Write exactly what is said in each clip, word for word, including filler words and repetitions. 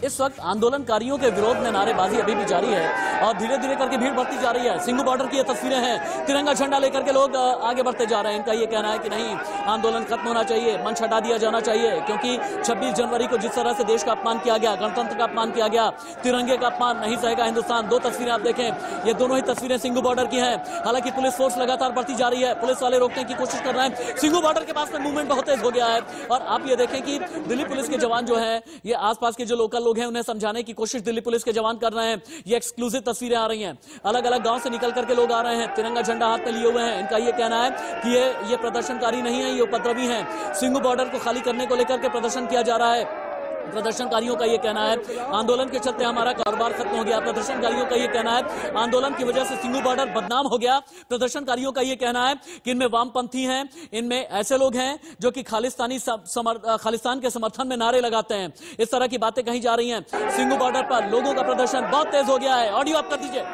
इस वक्त आंदोलनकारियों के विरोध में नारेबाजी अभी भी जारी है और धीरे धीरे करके भीड़ बढ़ती जा रही है। सिंघू बॉर्डर की ये तस्वीरें हैं, तिरंगा झंडा लेकर के लोग आगे बढ़ते जा रहे हैं। इनका ये कहना है कि नहीं, आंदोलन खत्म होना चाहिए, मंच हटा दिया जाना चाहिए, क्योंकि छब्बीस जनवरी को जिस तरह से देश का अपमान किया गया, गणतंत्र का अपमान किया गया, तिरंगे का अपमान नहीं सहेगा हिंदुस्तान। दो तस्वीरें आप देखें, ये दोनों ही तस्वीरें सिंघू बॉर्डर की हैं। हालांकि पुलिस फोर्स लगातार बढ़ती जा रही है, पुलिस वाले रोकने की कोशिश कर रहे हैं। सिंघू बॉर्डर के पास में मूवमेंट बहुत तेज हो गया है और आप ये देखें कि दिल्ली पुलिस के जवान जो हैं, ये आसपास के जो लोकल लोग हैं उन्हें समझाने की कोशिश दिल्ली पुलिस के जवान कर रहे हैं। ये एक्सक्लूसिव तस्वीरें आ रही हैं, अलग अलग गांव से निकल करके लोग आ रहे हैं, तिरंगा झंडा हाथ में लिए हुए हैं। इनका ये कहना है कि ये ये प्रदर्शनकारी नहीं है, ये उपद्रवी हैं। सिंघू बॉर्डर को खाली करने को लेकर के प्रदर्शन किया जा रहा है। प्रदर्शनकारियों का ये कहना है आंदोलन के चलते हमारा कारोबार खत्म हो गया। प्रदर्शनकारियों का ये कहना है आंदोलन की वजह से सिंघू बॉर्डर बदनाम हो गया। प्रदर्शनकारियों का ये कहना है कि इनमें वामपंथी हैं, इनमें ऐसे लोग हैं जो कि खालिस्तानी खालिस्तान के समर्थन में नारे लगाते हैं। इस तरह की बातें कही जा रही हैं। सिंघू बॉर्डर पर लोगों का प्रदर्शन बहुत तेज हो गया है। ऑडियो आप कर दीजिए।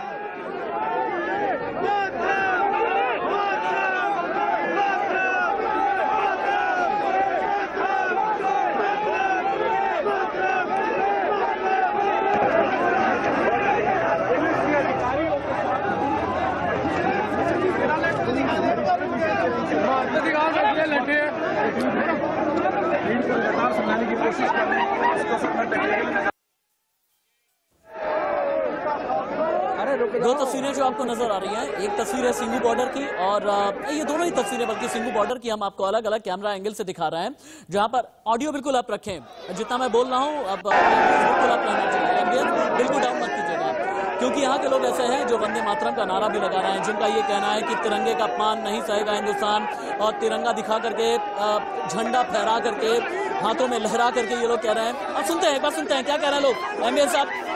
समझाने की कोशिश कर रहे हैं। दो तस्वीरें जो आपको नजर आ रही हैं, एक तस्वीर है सिंघू बॉर्डर की और ये दोनों ही तस्वीरें बल्कि सिंघू बॉर्डर की हम आपको अलग अलग कैमरा एंगल से दिखा रहे हैं, जहां पर ऑडियो बिल्कुल आप रखें, जितना मैं बोल रहा हूं अब बिल्कुल आप रहना चाहिए, बिल्कुल डाउन मत कीजिएगा, क्योंकि यहाँ के लोग ऐसे हैं जो वंदे मातरम का नारा भी लगा रहे हैं, जिनका ये कहना है कि तिरंगे का अपमान नहीं सहेगा हिंदुस्तान और तिरंगा दिखा करके, झंडा फहरा करके, हाथों में लहरा करके ये लोग कह रहे हैं। अब सुनते हैं, एक बार सुनते हैं क्या कह रहे हैं लोग। एमबीएस साहब